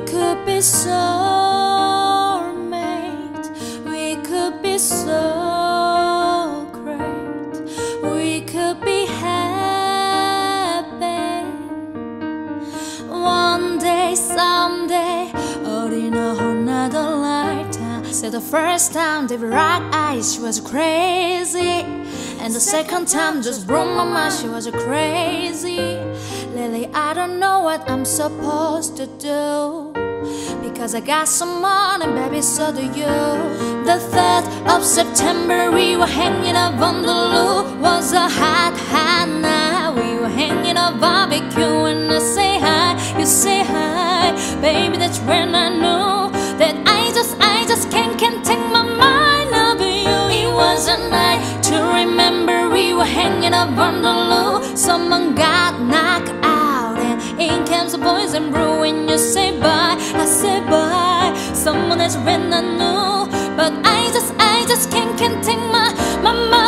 could be soulmates. We could be so great. We could be happy. One day, someday, or in a whole nother lifetime. So the first time they rocked eyes, she was crazy. And the second time just broke my mind, she was crazy. Lately I don't know what I'm supposed to do, because I got some money, baby, so do you. The 3rd of September, we were hanging up on the loo. Was a hot, hot night. We were hanging up barbecue, and I say hi, you say hi. Baby, that's when I knew that I just can't take my mind off you. It was a night to remember. We were hanging up on the loo. Someone got knocked out, and in comes the boys and brew. When you say bye, I say bye. Someone that's when I knew, but I just can't take my mind.